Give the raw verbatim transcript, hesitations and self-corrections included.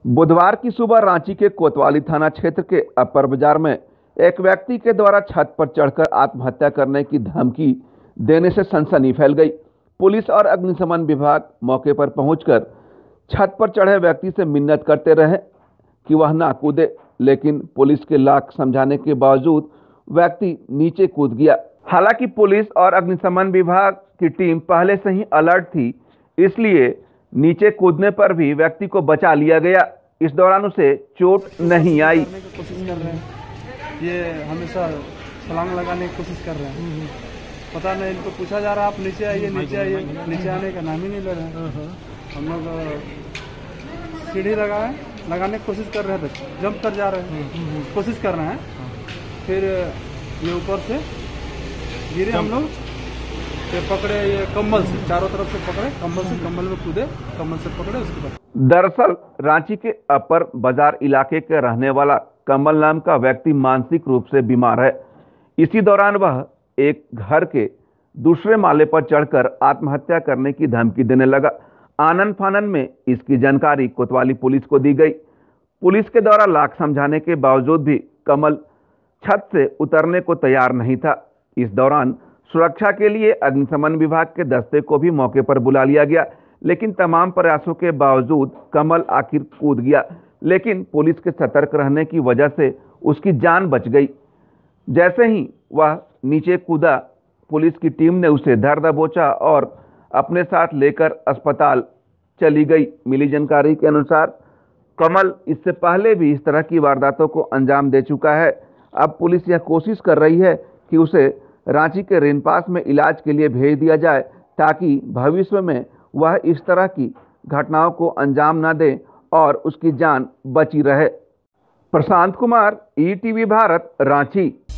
बुधवार की सुबह रांची के कोतवाली थाना क्षेत्र के अपर बाजार में एक व्यक्ति के द्वारा छत पर चढ़कर आत्महत्या करने की धमकी देने से सनसनी फैल गई। पुलिस और अग्निशमन विभाग मौके पर पहुंचकर छत पर चढ़े व्यक्ति से मिन्नत करते रहे कि वह ना कूदे, लेकिन पुलिस के लाख समझाने के बावजूद व्यक्ति नीचे कूद गया। हालांकि पुलिस और अग्निशमन विभाग की टीम पहले से ही अलर्ट थी, इसलिए नीचे कूदने पर भी व्यक्ति को बचा लिया गया। इस दौरान उसे चोट नहीं आई। कोशिश कर रहे हैं, ये हमेशा छलांग लगाने की कोशिश कर रहे हैं। पता नहीं, इनको पूछा जा रहा है आप नीचे आइए नीचे आइए, नीचे आने का नाम ही नहीं ले रहे हैं। हम लोग सीढ़ी लगाए लगाने की कोशिश कर रहे थे, जंप कर जा रहे हैं, कोशिश कर रहे हैं, फिर ये ऊपर से गिरे, हम लोग ये पकड़े, ये कम्बल से चारों तरफ से पकड़े, कम्बल से कम्बल में कूदे, कम्बल से पकड़े, उसके बाद। दरअसल रांची के अपर बाजार इलाके के रहने वाला कमल नाम का व्यक्ति मानसिक रूप से बीमार है। इसी दौरान वह एक घर के दूसरे माले पर चढ़कर आत्महत्या करने की धमकी देने लगा। आनन फानन में इसकी जानकारी कोतवाली पुलिस को दी गई। पुलिस के द्वारा लाख समझाने के बावजूद भी कमल छत से उतरने को तैयार नहीं था। इस दौरान सुरक्षा के लिए अग्निशमन विभाग के दस्ते को भी मौके पर बुला लिया गया, लेकिन तमाम प्रयासों के बावजूद कमल आखिर कूद गया। लेकिन पुलिस के सतर्क रहने की वजह से उसकी जान बच गई। जैसे ही वह नीचे कूदा, पुलिस की टीम ने उसे धर दबोचा और अपने साथ लेकर अस्पताल चली गई। मिली जानकारी के अनुसार कमल इससे पहले भी इस तरह की वारदातों को अंजाम दे चुका है। अब पुलिस यह कोशिश कर रही है कि उसे रांची के रेनपास में इलाज के लिए भेज दिया जाए, ताकि भविष्य में वह इस तरह की घटनाओं को अंजाम न दे और उसकी जान बची रहे। Prashant Kumar, E TV Bharat, Ranchi.